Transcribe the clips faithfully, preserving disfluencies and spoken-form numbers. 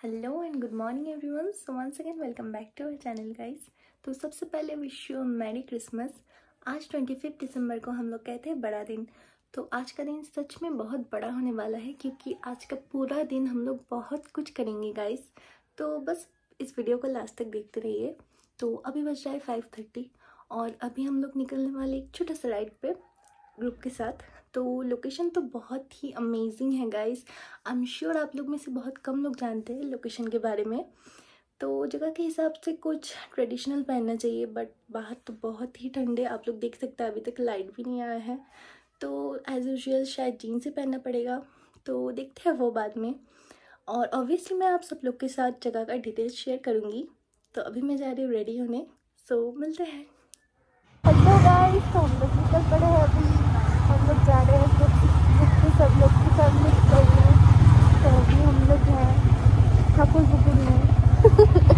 Hello and good morning everyone. So once again welcome back to our channel guys. तो सबसे पहले wish you merry Christmas. आज twenty fifth December को हम लोग कहते हैं बड़ा दिन। तो आज का दिन सच में बहुत बड़ा होने वाला है क्योंकि आज का पूरा दिन हम लोग बहुत कुछ करेंगे गाइस। तो बस इस वीडियो को लास्ट तक देखते रहिए। तो अभी बज रहा है फाइव थर्टी और अभी हम लोग निकलने वाले एक छोटा सा राइड पे ग्रुप के साथ। तो लोकेशन तो बहुत ही अमेजिंग है गाइस। आई एम श्योर आप लोग में से बहुत कम लोग जानते हैं लोकेशन के बारे में। तो जगह के हिसाब से कुछ ट्रेडिशनल पहनना चाहिए, बट बाहर तो बहुत ही ठंडे, आप लोग देख सकते हैं अभी तक लाइट भी नहीं आया है। तो एज़ यूजुअल शायद जीन्स ही पहनना पड़ेगा, तो देखते हैं वो बाद में। और ऑब्वियसली मैं आप सब लोग के साथ जगह का डिटेल्स शेयर करूँगी। तो अभी मैं जा रही हूँ रेडी होने, सो मिलते हैं। हेलो गाइस, तो हम लोग निकल पड़े हैं। अभी हम लोग जा रहे हैं तो सब लोग के साथ मिल रहे हैं। तो अभी हम लोग हैं ठाकुर पुकुर में।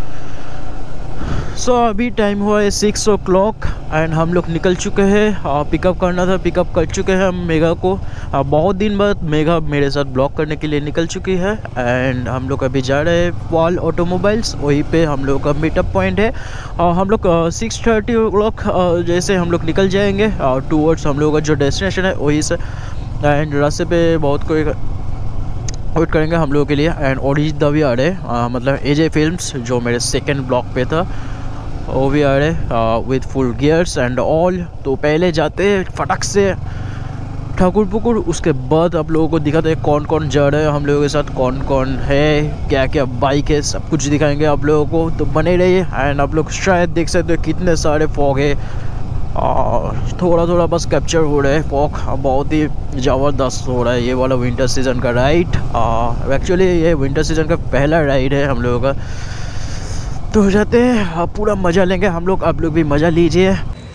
सो so, अभी टाइम हुआ है सिक्स ओ क्लॉक एंड हम लोग निकल चुके हैं। पिकअप करना था, पिकअप कर चुके हैं हम मेघा को। आ, बहुत दिन बाद मेघा मेरे साथ ब्लॉग करने के लिए निकल चुकी है एंड हम लोग अभी जा रहे हैं पॉल ऑटोमोबाइल्स। वहीं पे हम लोग का मीटअप पॉइंट है। आ, हम लोग सिक्स थर्टी ओ क्लॉक जैसे हम लोग निकल जाएंगे टूवर्ड्स हम लोग का जो डेस्टिनेशन है वहीं से। एंड रास्ते पे बहुत कोई वेट करेंगे हम लोगों के लिए। एंड ओरिजित दा भी आ रहे हैं, मतलब एजे फिल्म्स जो मेरे सेकेंड ब्लॉग पे था वो भी आ रहे with full gears and all. तो पहले जाते हैं फटक से ठाकुर पुकुर, उसके बाद आप लोगों को दिखाते हैं कौन कौन जा रहे हैं हम लोगों के साथ, कौन कौन है, क्या क्या बाइक है, सब कुछ दिखाएंगे आप लोगों को। तो बने रहिए। एंड आप लोग शायद देख सकते हो कितने सारे फॉग है, थोड़ा थोड़ा बस कैप्चर हो रहा है फॉग। बहुत ही ज़बरदस्त हो रहा है ये वाला विंटर सीज़न का राइड। एक्चुअली ये विंटर सीज़न का पहला राइड है हम लोगों का। तो हो जाते हैं, आप पूरा मज़ा लेंगे हम लोग, आप लोग भी मज़ा लीजिए।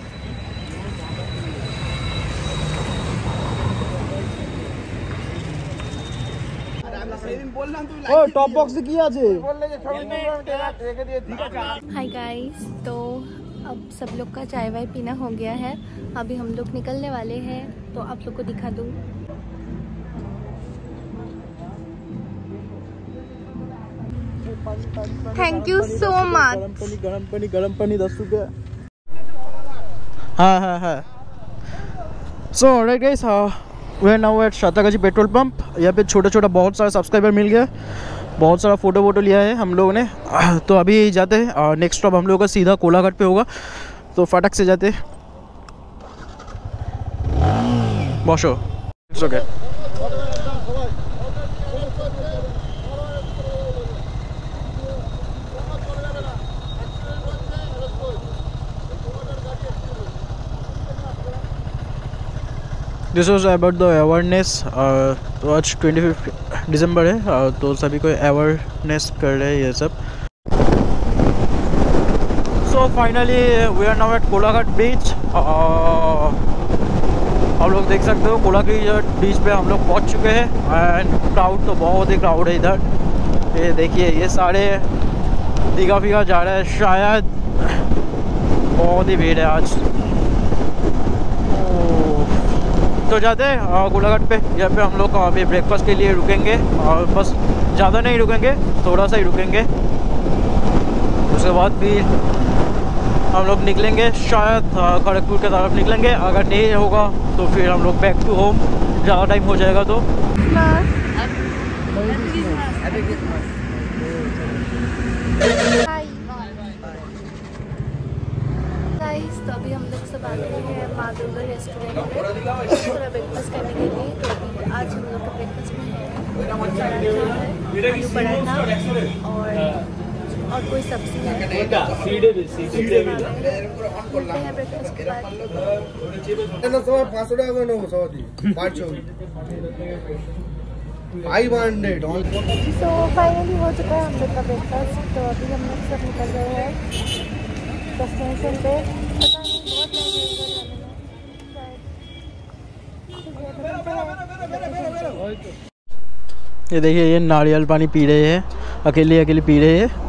ओ टॉप बॉक्स किया जे हाय गाइस, तो अब सब लोग का चाय वाय पीना हो गया है। अभी हम लोग निकलने वाले हैं, तो आप लोग को दिखा दूँ। Thank you so much. गरम पानी गरम पानी गरम पानी दस रुपये। हाँ हाँ हाँ so alright guys, we are now at सातागाजी पेट्रोल पंप। यहाँ पे छोटा छोटा बहुत सारा सब्सक्राइबर मिल गया, बहुत सारा फ़ोटो वोटो लिया है हम लोगों ने। तो अभी जाते हैं और नेक्स्ट स्टॉप हम लोगों का सीधा कोलाघाट पे होगा। तो फटक से जाते हैं। बॉशो it's okay. This was about the awareness. तो आज ट्वेंटी फिफ्थ दिसंबर है, uh, तो सभी को अवेयरनेस कर रहे हैं ये सब। So finally we are now at Kolaghat beach. आप लोग देख सकते हो कोलाघाट बीच पे हम लोग पहुंच चुके हैं। एंड क्राउड तो बहुत ही क्राउड है इधर। ये देखिए, ये सारे दिखा फिगा जा रहा है, शायद बहुत ही भीड़ है आज। तो जाते हैं कोलाघाट पे। यहाँ पे हम लोग अभी ब्रेकफास्ट के लिए रुकेंगे और बस ज़्यादा नहीं रुकेंगे, थोड़ा सा ही रुकेंगे। उसके बाद फिर हम लोग निकलेंगे, शायद खड़गपुर की तरफ निकलेंगे। अगर नहीं होगा तो फिर हम लोग बैक टू होम, ज़्यादा टाइम हो जाएगा तो। तो अभी हम लोग सब आ गए हैं माँ दुर्गा रेस्टोरेंट में थोड़ा ब्रेकफास्ट करने के लिए। तो अभी आज हम लोग का ब्रेकफास्ट में है आलू पराठा और और कोई सब्जी है। ब्रेकफास्ट के बाद सो फाइनली हो चुका है हम लोग का ब्रेकफास्ट। तो अभी हम लोग सब निकल रहे हैं डेस्टिनेशन पे। पता नहीं बहुत लगे। ये देखिए, ये नारियल पानी पी रहे हैं, अकेले अकेले पी रहे हैं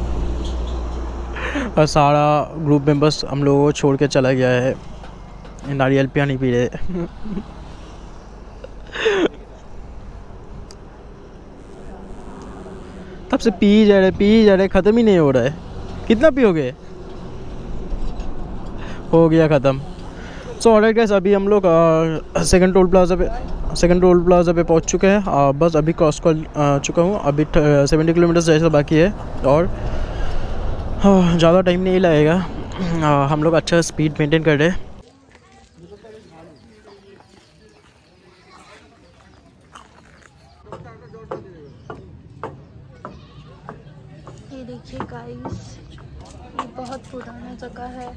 और सारा ग्रुप मेंबर्स हम लोगों को छोड़ के चला गया है। नारियल पानी पी रहे हैं। तब से पी जा रहे पी जा रहे ख़त्म ही नहीं हो रहा है। कितना पियोगे? हो गया ख़त्म। सो ऑलराइट गाइस, अभी हम लोग सेकंड टोल प्लाजा पे सेकंड टोल प्लाजा पे पहुंच चुके हैं। आ, बस अभी क्रॉस कर चुका हूँ। अभी सेवेंटी किलोमीटर जैसा बाकी है और ज़्यादा टाइम नहीं लगेगा। आ, हम लोग अच्छा स्पीड मेंटेन कर रहे हैं। ये देखिए गाइस, ये बहुत पुराना जगह है।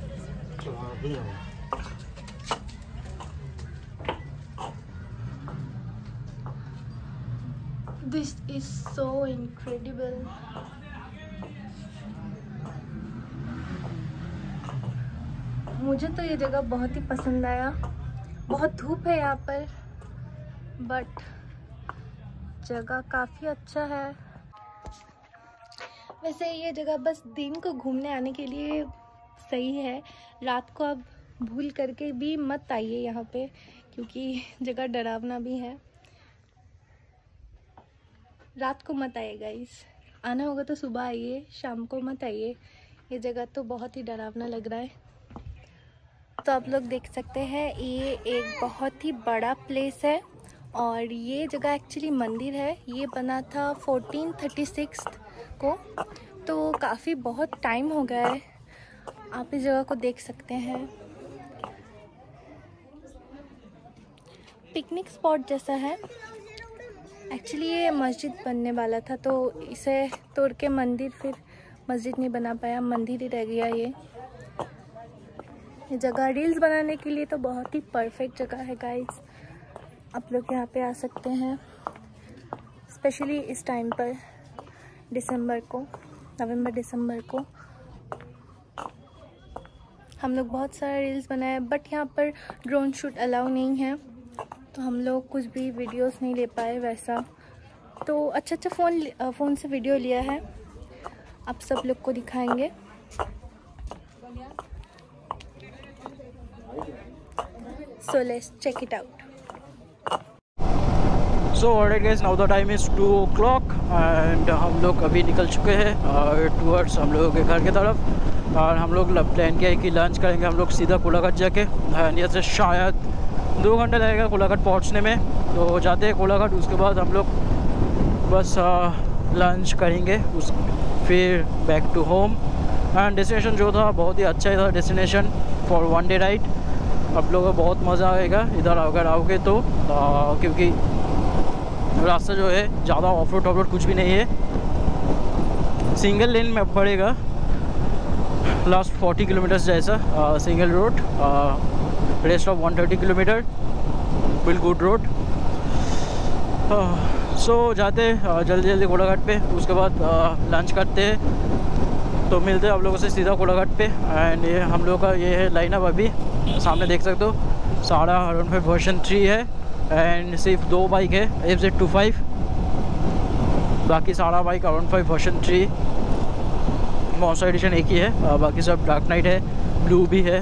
This is so incredible. मुझे तो ये जगह बहुत ही पसंद आया। बहुत धूप है यहाँ पर, बट जगह काफ़ी अच्छा है। वैसे ये जगह बस दिन को घूमने आने के लिए सही है। रात को आप भूल करके भी मत आइए यहाँ पे, क्योंकि जगह डरावना भी है। रात को मत आइए गाइस, आना होगा तो सुबह आइए, शाम को मत आइए। ये जगह तो बहुत ही डरावना लग रहा है। तो आप लोग देख सकते हैं, ये एक बहुत ही बड़ा प्लेस है और ये जगह एक्चुअली मंदिर है। ये बना था फोर्टीन थर्टी सिक्स को, तो काफ़ी बहुत टाइम हो गया है। आप इस जगह को देख सकते हैं। पिकनिक स्पॉट जैसा है। एक्चुअली ये मस्जिद बनने वाला था, तो इसे तोड़ के मंदिर फिर मस्जिद नहीं बना पाया, मंदिर ही रह गया। ये ये जगह रील्स बनाने के लिए तो बहुत ही परफेक्ट जगह है गाइस। आप लोग यहाँ पे आ सकते हैं, स्पेशली इस टाइम पर, दिसंबर को, नवंबर दिसंबर को। हम लोग बहुत सारा रील्स बनाए, बट यहाँ पर ड्रोन शूट अलाउ नहीं है, तो हम लोग कुछ भी वीडियोस नहीं ले पाए वैसा। तो अच्छा अच्छा फ़ोन फ़ोन से वीडियो लिया है, आप सब लोग को दिखाएंगे। So let's check it out. So alright guys, now the time is two o'clock and हम लोग अभी निकल चुके हैं और टूवर्ड्स हम लोगों के घर की तरफ। और हम लोग प्लान किया है कि लंच करेंगे हम लोग सीधा कोलाघाट जाके। यहाँ से शायद दो घंटे लगेगा कोलाघाट पहुँचने में, तो जाते हैं कोलाघाट। उसके बाद हम लोग बस लंच करेंगे, उस फिर back to home. And destination जो था बहुत ही अच्छा ही था destination for one day ride. आप लोगों को बहुत मज़ा आएगा इधर अगर आओगे तो, आ, क्योंकि रास्ता जो है ज़्यादा ऑफ रोड ऑफ रोड कुछ भी नहीं है। सिंगल लेन में पड़ेगा लास्ट फोर्टी किलोमीटर्स जैसा single road, rest of one thirty kilometre will good road. So जाते जल्दी जल्दी कोलाघाट पे, उसके बाद लंच करते हैं, तो मिलते हैं आप लोगों से सीधा कोलाघाट पे। एंड ये हम लोग का ये है लाइनअप, अभी सामने देख सकते हो। सारा अराउंड फाइव वर्जन थ्री है एंड सिर्फ दो बाइक है, एफ जेड टू फाइव। बाकी सारा bike around five version three, monster edition एक ही है, बाकी सब डार्क नाइट है, ब्लू भी है।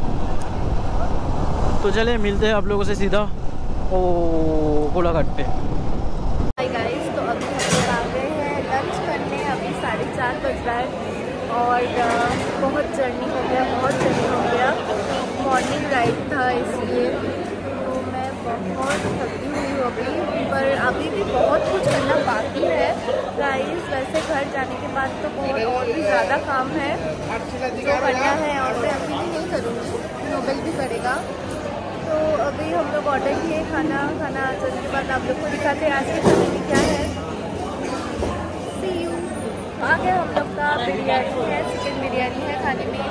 तो चले मिलते हैं आप लोगों से सीधा ओ कोलाघाट पे। हाय गाइस, तो अभी हम लोग आ गए हैं लंच करने। अभी साढ़े चार बज रहा है और uh, बहुत जर्नी हो गया बहुत जर्नी हो गया मॉर्निंग राइड था इसलिए, तो मैं बहुत थकी हुई हो गई। पर अभी भी बहुत कुछ करना बाकी है गाइस। वैसे घर जाने के बाद तो बहुत और भी ज़्यादा काम है जो करना है, और मैं अभी भी नहीं करूँगी, नोबल भी करेगा। तो अभी हम लोग ऑर्डर किए खाना, खाना चलने के बाद आप लोग को दिखाते हैं आज के खाने में क्या है। See you. आगे हम लोग का बिरयानी है, चिकन बिरयानी है खाने में।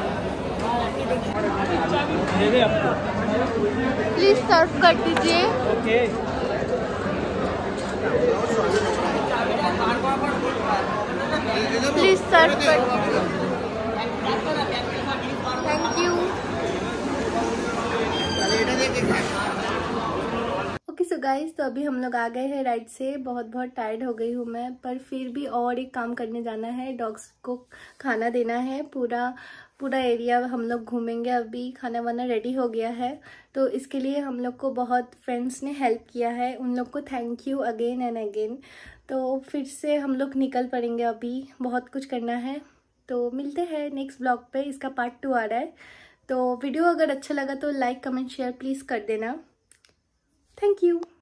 प्लीज़ सर्व कर दीजिए। ओके। प्लीज़ सर्व कर दीजिए, thank you. Okay so guys, तो अभी हम लोग आ गए हैं राइड से। बहुत बहुत टायर्ड हो गई हूँ मैं, पर फिर भी और एक काम करने जाना है, डॉग्स को खाना देना है। पूरा पूरा एरिया हम लोग घूमेंगे। अभी खाना वाना रेडी हो गया है, तो इसके लिए हम लोग को बहुत फ्रेंड्स ने हेल्प किया है, उन लोग को thank you again and again. तो फिर से हम लोग निकल पड़ेंगे, अभी बहुत कुछ करना है। तो मिलते हैं नेक्स्ट ब्लॉग पे, इसका पार्ट टू आ रहा है। तो वीडियो अगर अच्छा लगा तो लाइक कमेंट शेयर प्लीज़ कर देना। Thank you.